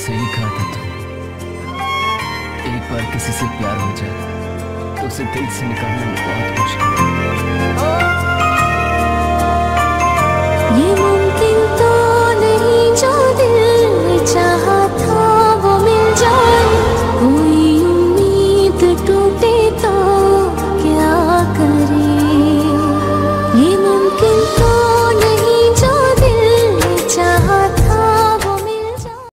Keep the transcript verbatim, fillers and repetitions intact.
सही कहा था तुम। एक बार किसी से प्यार हो जाए तो उसे दिल से निकालना बहुत मुश्किल है।